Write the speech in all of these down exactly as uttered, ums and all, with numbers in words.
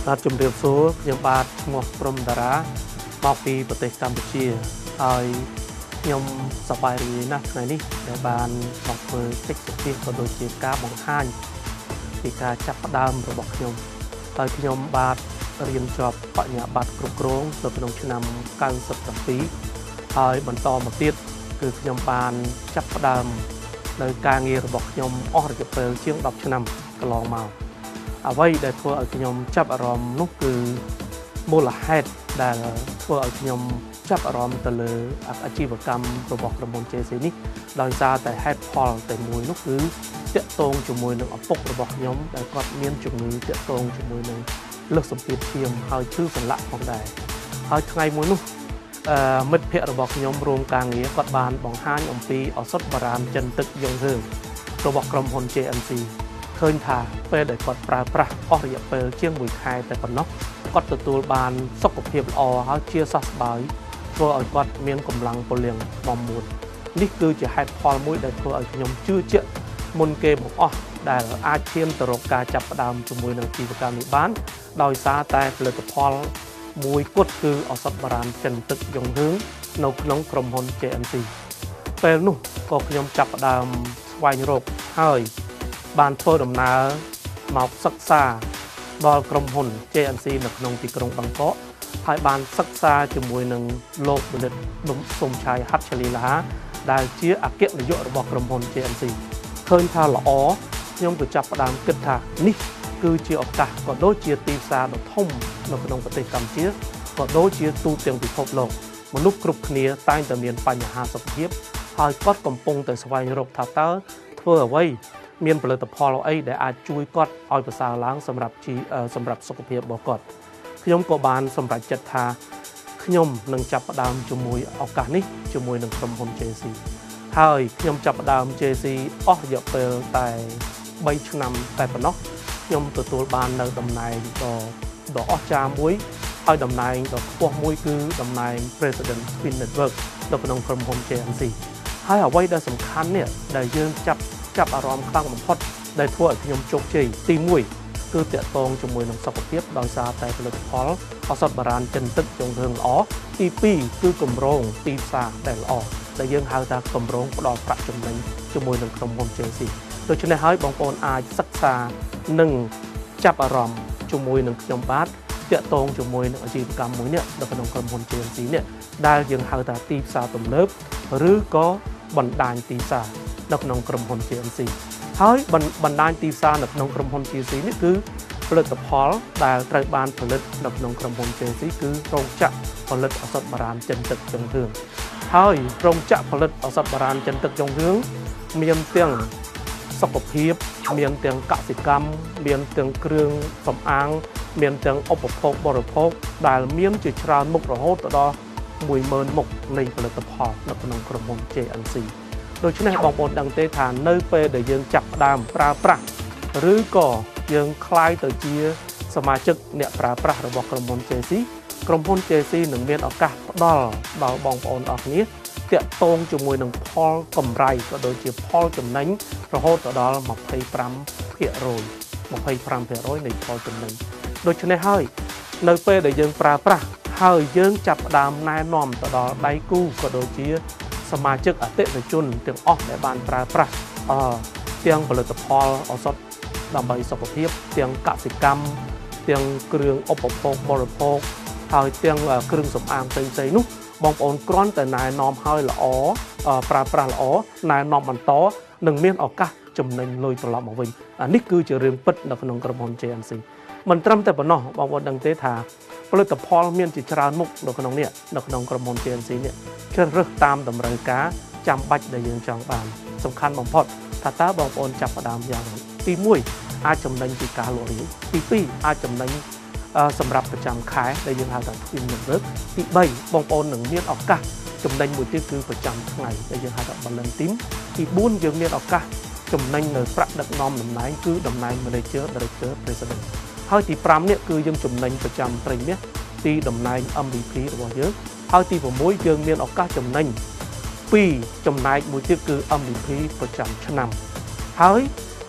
បាទជំរាបសួរខ្ញុំបាទឈ្មោះព្រំតារាមកពីប្រទេសកម្ពុជាហើយខ្ញុំសប្បាយរីករាយណាស់ថ្ងៃនេះដែលបានមកធ្វើកិច្ចពិភាក្សាក៏ដូចជាការបង្ហាញពីការចាប់ផ្ដើមរបស់ខ្ញុំហើយខ្ញុំបាទរៀនជាប់បញ្ញាបត្រគ្រប់គ្រងនៅក្នុងឆ្នាំเก้าสิบเจ็ดហើយបន្តមកទៀតគឺខ្ញុំបានចាប់ផ្ដើមនៅការងាររបស់ខ្ញុំអស់រយៈពេលជាងដប់ឆ្នាំកន្លងមកអ្វីដែលធ្វើឲ្យខ្ញុំចាប់អារម្មណ៍នោះគឺមូលហេតុដែលធ្វើឲ្យខ្ញុំចាប់អារម្មណ៍ទៅលើអាជីវកម្មរបស់ក្រុមហ៊ុន jay zee នេះដោយសារតែហេតុផលតែមួយនោះគឺតាក់ទងជាមួយនឹងឪពុករបស់ខ្ញុំដែលគាត់មានជំងឺតាក់ទងជាមួយនឹងលើសសម្ពាធឈាមហើយឈឺសន្លាក់ផងដែរហើយថ្ងៃមួយនោះអឺមិត្តភ័ក្តិរបស់ខ្ញុំរួមការងារគាត់បានបង្ហាញអំពីឱសថបុរាណចិនទឹកយងរឿងរបស់ក្រុមហ៊ុន jay zeeឃើញថាពេលដែលគាត់ប្រើប្រាស់អស់រយៈពេលជាងមួយខែតែប៉ុណ្ណោះគាត់ទទួលបានសុខភាពល្អហើយជាសះស្បើយធ្វើឲ្យគាត់មានកម្លាំងពលំមមួននេះគឺជាហេតុផលមួយដែលធ្វើឲ្យខ្ញុំជឿជាក់មុនគេបង្អស់ដែលអាចឈានទៅរកការចាប់ផ្ដើមជាមួយនឹងអាជីវកម្មនេះបានដោយសារតែផលិតផលមួយគត់គឺឱសថបុរាណចិនទឹកយងរឿងនៅក្នុងក្រុមហ៊ុន jay zee ពេលនោះក៏ខ្ញុំចាប់ផ្ដើមស្វែងរកហើយបានធ្វើដំណើរមកសិក្សាដល់ក្រុមហ៊ុន jay zee នៅក្នុងទីក្រុងបាងកកហើយបានសិក្សាជាមួយនឹងលោកបណ្ឌិតសុំឆៃហាត់ឆលីឡាដែលជាអគ្គនាយករបស់ក្រុមហ៊ុន jay zee ឃើញថាល្អខ្ញុំក៏ចាប់ផ្ដើមគិតថានេះគឺជាឱកាសក៏ដូចជាទីផ្សារដ៏ធំនៅក្នុងប្រទេសកម្ពុជាក៏ដូចជាទូទាំងពិភពលោកមនុស្សគ្រប់គ្នាតែងតែមានបញ្ហាសុខភាពហើយគាត់កំពុងតែស្វែងរកថាតើធ្វើអ្វីមានផលិតផលអីដែលអាចជួយគាត់ឲ្យប្រសើរឡើងសម្រាប់ជីសម្រាប់សុខភាពរបស់គាត់ខ្ញុំក៏បានសម្រេចចិត្តថាខ្ញុំនឹងចាប់ផ្ដើមជាមួយឱកាសនេះជាមួយនឹងក្រុមហ៊ុន jay zee ហើយខ្ញុំចាប់ផ្ដើម jay zee អស់រយៈពេលតែបីឆ្នាំតែប៉ុណ្ណោះខ្ញុំទទួលបាននៅតំណែងដ៏ដ៏អស្ចារ្យមួយហើយតំណែងដ៏ខ្ពស់មួយគឺតំណែង President Spin Network នៅក្នុងក្រុមហ៊ុន jay zee ហើយអ្វីដែលសំខាន់នេះដែលយើងចាប់ចាប់អារម្មណ៍ខ្លាំងបំផុតដែលធ្វើឲ្យខ្ញុំជោគជ័យទីមួយគឺតាក់ទងជាមួយនឹងសុខភាពដោយសារតែផលិតផលឱសថបុរាណចិនទឹកយងរឿងល្អទីពីរគឺគម្រោងទីផ្សារដែលល្អដែលយើងហៅថាគម្រោងផ្ដល់ប្រាក់ចំណេញជាមួយនឹងក្រុមហ៊ុន jay zee ដូច្នេះហើយបងប្អូនអាចសិក្សានិងចាប់អារម្មណ៍ជាមួយនឹងខ្ញុំបាទតាក់ទងជាមួយនឹងអាជីវកម្មមួយនេះនៅក្នុងក្រុមហ៊ុន jay zee នេះដែលយើងហៅថាទីផ្សារទំនើបឬក៏បណ្ដាញទីផ្សារនៅក្នុងក្រុមហ៊ុន jay zee ហើយបណ្ដាញទីផ្សារនៅក្នុងក្រុមហ៊ុន jay zee នេះគឺផលិតផលដែលត្រូវបានផលិតនៅក្នុងក្រុមហ៊ុន jay zee គឺរោងចក្រផលិតឱសថបុរាណចិនទឹកយងរឿងហើយរោងចក្រផលិតឱសថបុរាណចិនទឹកយងរឿងមានទាំងសុខភាពមានទាំងកសិកម្មមានទាំងគ្រឿងសម្អាងមានទាំងឧបភោគបរិភោគដែលមានជាច្រើនមុខរហូតដល់មួយម៉ឺនមុខនៃផលិតផលនៅក្នុងក្រុមហ៊ុន jay zee ដូច្នេះបងប្អូនដឹងទេថានៅពេលដែលយើងចាប់ផ្ដើមប្រើប្រាស់ឬក៏យើងคล้ายទៅជាសមាជិកអ្នកប្រើប្រាស់របស់ក្រុមហ៊ុន jay zee ក្រុមហ៊ុន jay zee នឹងមានឱកាសផ្ដល់ដល់បងប្អូនអរគ្នាតាក់ទងជាមួយនឹងផលកម្រៃក៏ដូចជាផលចំណេញរហូតដល់ยี่สิบห้าเปอร์เซ็นต์ ยี่สิบห้าเปอร์เซ็นต์ នៃផលចំណេញដូច្នេះហើយនៅពេលដែលយើងប្រើប្រាស់ហើយយើងចាប់ផ្ដើមណែនាំទៅដល់ដៃគូក៏ដូចជាសមាជិកអតិថិជនទាំងអស់ដែលបានប្រើប្រាស់អឺទាំងផលិតផលឱសថដើម្បីសុខភាពទាំងកសិកម្មទាំងគ្រឿងឧបភោគបរិភោគហើយទាំងគ្រឿងសម្អាងផ្សេងៗនោះបងប្អូនគ្រាន់តែណែនាំឲ្យល្អប្រើប្រាស់ល្អណែនាំបន្តនឹងមានឱកាសចំណេញលុយត្រឡប់មកវិញអានេះគឺជារឿងពិតនៅក្នុងក្រុមហ៊ុន jay zee មិនត្រឹមតែប៉ុណ្ណោះបងប្អូនដឹងទេថាផលិតផលមានជាច្រើនមុខនៅក្នុងនេះនៅក្នុងក្រុមហ៊ុន jay zee នេះជ្រើសរើសតាមតម្រូវការចាំបាច់ដែលយើងចង់បានសំខាន់បំផុតថាតើបងប្អូនចាប់ផ្ដើមយ៉ាងម៉េចទីមួយអាចចំណេញពីការលក់រាយទីពីរអាចចំណេញសម្រាប់ប្រចាំខែដែលយើងហៅថា Twin Network ទីបីបងប្អូននឹងមានឱកាសចំណេញមួយទៀតគឺប្រចាំថ្ងៃដែលយើងហៅថា Balance Team ទីបួនយើងមានឱកាសចំណេញនៅប្រាក់ដឹកនាំតំណែងគឺតំណែង Manager Director President ហើយទីប្រាំនេះគឺយើងចំណេញប្រចាំត្រីមាសទីតំណែង em vê pê របស់យើងហើយទី៦យើងមានឱកាសចំណេញពីចំណែកមួយទៀតគឺ em vê pê ប្រចាំឆ្នាំហើយ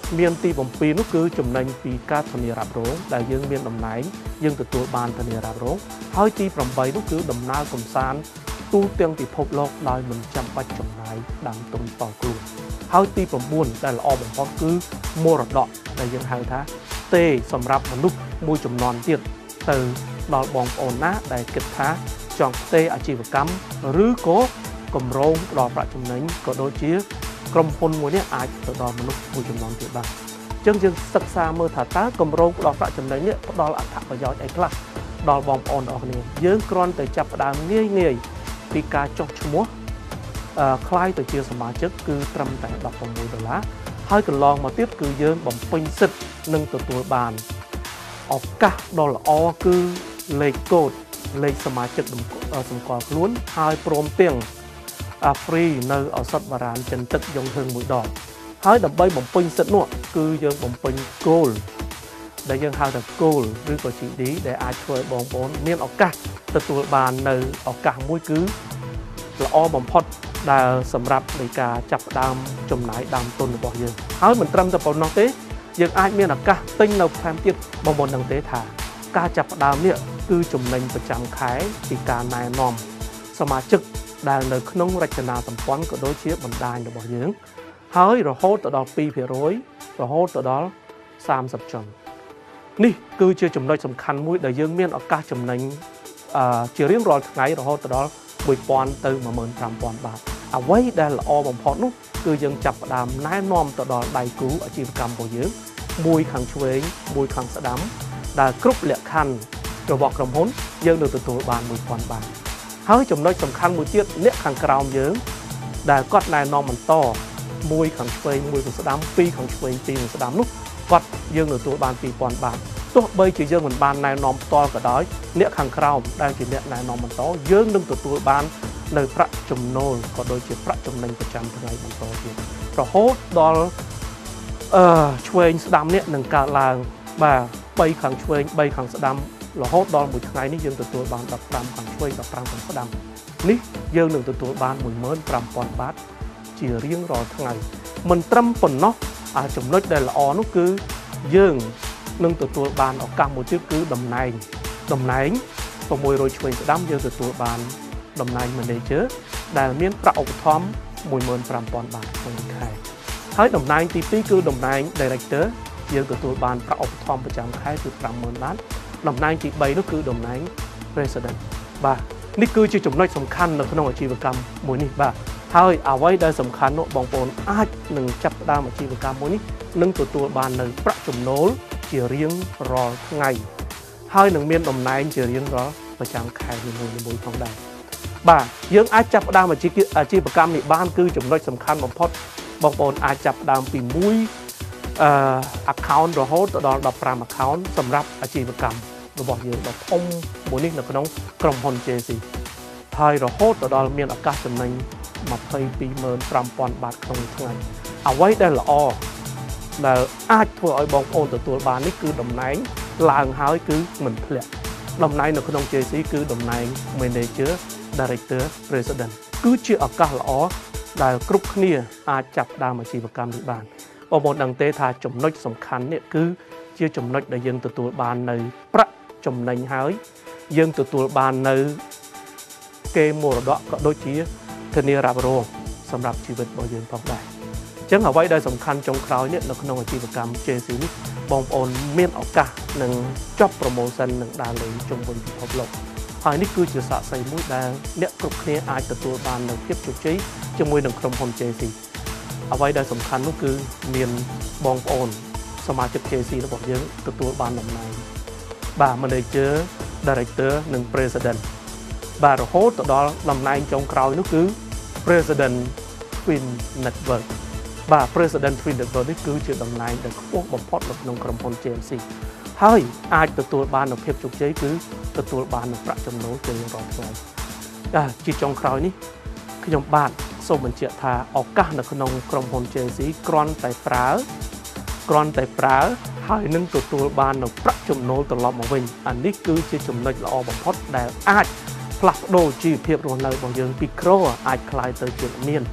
មានទីបំពីនោះគឺចំណេញពីការធានារ៉ាប់រងដែលយើងមានតំណែងយើងទទួលបានធានារ៉ាប់រងហើយទីប្រាំបីនោះគឺដំណើរកំសាន្តទូទាំងពិភពលោកដោយមិនចាំបាច់ចំណាយដើមទុនតខ្លួនហើយទីប្រាំបួនដែលល្អបំផុតគឺមរតកដែលយើងហៅថាទេសម្រាប់មនុស្សមួយចំនួនទៀតទៅដល់បងប្អូនណាដែលគិតថាចង់ទេអាជីវកម្មឬក៏គម្រោងផ្ដល់ប្រាក់ចំណេញក៏ដូចជាក្រុមហ៊ុនមួយនេះអាចទៅដល់មនុស្សមួយចំនួនទៀតបានអញ្ចឹងយើងសិក្សាមើលថាតើគម្រោងផ្ដល់ប្រាក់ចំណេញនេះផ្ដល់អត្ថប្រយោជន៍អីខ្លះដល់បងប្អូនទាំងអស់គ្នាយើងគ្រាន់តែចាប់ផ្ដើមងាយងាយពីការចុះឈ្មោះអឺคล้ายទៅជាសមាជិកគឺត្រឹមតែដប់ប្រាំមួយដុល្លារហើយកន្លងមកទៀតគឺយើងបំពេញសិទ្ធិនឹងទទួលបានឱកាសដ៏ល្អគឺលេខកូដលេខសមាជិកសម្គាល់ខ្លួនហើយព្រមទាំងអាហ្វ្រីនៅឱសថបារាណចិនទឹកយងហឹងមួយដងហើយដើម្បីបំពេញសិទ្ធិនោះគឺយើងបំពេញគោលដែលយើងហៅថាគោលឬក៏ ជី ឌី ដែលអាចធ្វើឲ្យបងប្អូនមានឱកាសទទួលបាននៅឱកាសមួយគឺល្អបំផុតដែលសម្រាប់នៃការចាប់ផ្ដើមចំណាយដើមទុនរបស់យើងហើយមិនត្រឹមតែប៉ុណ្ណោះទេយើងអាចមានឱកាសទិញនៅបន្ថែមទៀតបងប្អូនដឹងទេថាការចាប់ផ្ដើមនេះគឺចំណេញប្រចាំខែពីការណែនាំសមាជិកដែលនៅក្នុងរចនាសម្ព័ន្ធក៏ដូចជាបណ្ដាញរបស់យើងហើយរហូតទៅដល់ ពីរភាគរយ រហូតទៅដល់សាមសិបចុងនេះគឺជាចំណុចសំខាន់មួយដែលយើងមានឱកាសចំណេញអឺជារៀងរាល់ថ្ងៃរហូតទៅដល់មួយពាន់ទៅមួយម៉ឺនប្រាំពាន់បាតអ្វីដែលល្អបំផុតនោះគឺយើងចាប់ផ្ដើមណែនាំទៅដល់ដៃគូអាជីវកម្មរបស់យើងមួយខាងឆ្វេងមួយខាងស្ដាំដែលគ្រប់លក្ខខណ្ឌរបស់ក្រុមហ៊ុនយើងនឹងទទួលបានមួយពាន់បាតហើយចំណុចសំខាន់មួយទៀតអ្នកខាងក្រោមយើងដែលគាត់ណែនាំបន្តមួយខាងឆ្វេងមួយខាងស្ដាំពីរខាងឆ្វេងពីរខាងស្ដាំនោះគាត់យើងទទួលបានពីរពាន់បាតទោះបីជាយើងមិនបានណែនាំផ្ទាល់ក៏ដោយអ្នកខាងក្រោមដែលជាអ្នកណែនាំបន្តយើងនឹងទទួលបាននៅប្រាក់ចំណូលក៏ដូចជាប្រាក់ចំណេញប្រចាំថ្ងៃបន្តទៀតរហូតដល់អឺឆ្វេងស្ដាំនេះនឹងកើតឡើងបាទបីខាងឆ្វេងបីខាងស្ដាំរហូតដល់មួយថ្ងៃនេះយើងទទួលបានដប់ប្រាំខាងឆ្វេងដប់ប្រាំខាងស្ដាំនេះយើងនឹងទទួលបានមួយម៉ឺនប្រាំពាន់បាតជារៀងរាល់ថ្ងៃមិនត្រឹមប៉ុណ្ណោះអាចំណុចដែលល្អនោះគឺយើងនឹងទទួលបានឱកាសមួយទៀតគឺតំណែងតំណែង៦រយឆ្វេងស្ដាំយើងទទួលបានតំណែង Manager ដែលមានប្រាក់ឧបត្ថម្ភមួយម៉ឺនប្រាំពាន់បាតក្នុងមួយខែហើយតំណែងទីពីរគឺតំណែង Director យើងទទួលបានប្រាក់ឧបត្ថម្ភប្រចាំខែគឺប្រាំម៉ឺនបាតតំណែងទីបីនោះគឺតំណែង President បាទនេះគឺជាចំណុចសំខាន់នៅក្នុងអាជីវកម្មមួយនេះបាទហើយអ្វីដែលសំខាន់នោះបងប្អូនអាចនឹងចាប់ផ្ដើមអាជីវកម្មមួយនេះនឹងទទួលបាននៅប្រាក់ចំណូលជារៀងរាល់ថ្ងៃហើយនឹងមានតំណែងជារៀងរាល់ប្រចាំខែនីមួយៗផងដែរបាទយើងអាចចាប់ផ្ដើមអាជីវអាជីវកម្មនេះបានគឺចំណុចសំខាន់បំផុតបងប្អូនអាចចាប់ផ្ដើមពីមួយអឺ account រហូតទៅដល់ដប់ប្រាំ account សម្រាប់អាជីវកម្មរបស់យើងដ៏ធំមួយនេះនៅក្នុងក្រុមហ៊ុន ជេ ស៊ី ហើយរហូតទៅដល់មានឱកាសចំណេញម្ភៃពីរម៉ឺនប្រាំពាន់បាតក្នុងថ្ងៃអ្វីដែលល្អដែលអាចធ្វើឲ្យបងប្អូនទទួលបាននេះគឺតំណែងឡើងហើយគឺមិនធ្លាក់តំណែងនៅក្នុង ជេ ស៊ី គឺតំណែង Manager Director President គឺជាឱកាសល្អដែលគ្រប់គ្នាអាចចាប់ផ្ដើមអាជីវកម្មនេះបានបងប្អូនដឹងទេថាចំណុចសំខាន់នេះគឺជាចំណុចដែលយើងទទួលបាននៅប្រាក់ចំណេញហើយយើងទទួលបាននៅគេមរតកក៏ដូចជាធានារ៉ាប់រងសម្រាប់ជីវិតរបស់យើងផងដែរអញ្ចឹងអ្វីដែលសំខាន់ចុងក្រោយនេះនៅក្នុងអាជីវកម្ម ជេ ស៊ី នេះបងប្អូនមានឱកាសនឹងចប់ promotion នឹងដើរលេងជុំវិញពិភពលោកហើយនេះគឺជាសាក្សីមួយដែលអ្នកគ្រប់គ្នាអាចទទួលបាននូវភាពជោគជ័យជាមួយនឹងក្រុមហ៊ុន ជេ ស៊ី អ្វីដែលសំខាន់នោះគឺមានបងប្អូនសមាជិក ជេ ស៊ី របស់យើងទទួលបានតំណែងបាទ Manager Director និង President បាទរហូតទៅដល់តំណែងចុងក្រោយនោះគឺ President Twin Network បាទ President Twin Network នេះគឺជាតំណែងដែលខ្ពស់បំផុតនៅក្នុងក្រុមហ៊ុន ជេ អេម ស៊ី ហើយអាចទទួលបាននូវភាពជោគជ័យគឺទទួលបាននូវប្រាក់ចំណូលជារៀងរាល់ថ្ងៃបាទជាចុងក្រោយនេះខ្ញុំបាទសូមបញ្ជាក់ថាឱកាសនៅក្នុងក្រុមហ៊ុន ជេ ស៊ី គ្រាន់តែប្រើគ្រាន់តែប្រើហើយនឹងទទួលបាននូវប្រាក់ចំណូលត្រឡប់មកវិញអានេះគឺជាចំណុចល្អបំផុតដែលអាចផ្លាស់ប្ដូរជីវភាពរស់នៅរបស់យើងពីក្រអាចក្លាយទៅជាមាន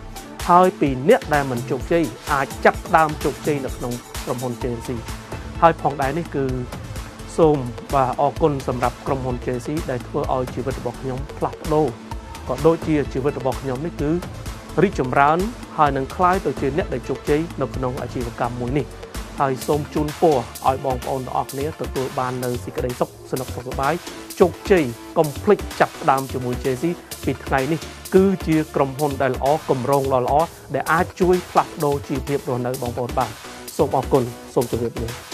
ហើយពីអ្នកដែលមិនជោគជ័យអាចចាប់ដើមជោគជ័យនៅក្នុងក្រុមហ៊ុន จេ เอ็ม ซี ហើយផងដែរនេះគឺសូមបាទអរគុណសម្រាប់ក្រុមហ៊ុន จេ เอ็ม ซี ដែលធ្វើឲ្យជីវិតរបស់ខ្ញុំផ្លាស់ប្ដូរក៏ដូចជាជីវិតរបស់ខ្ញុំនេះគឺរីកចម្រើនហើយនឹងក្លាយទៅជាអ្នកដែលជោគជ័យនៅក្នុងអាជីវកម្មមួយនេះហើយសូមជូនពរឲ្យបងប្អូនទាំងអស់គ្នាទទួលបាននៅសេចក្តីសុខសนุกសុខសប្បាយជោគជ័យកុំភ្លេចចាប់ផ្ដើមជាមួយ จេ ซี ពីថ្ងៃនេះគឺជាក្រុមហ៊ុនដែលល្អគម្រោងដ៏ល្អដែលអាចជួយផ្លាស់ប្ដូរជីវភាពរស់នៅបងប្អូនបានសូមអរគុណសូមជម្រាបលា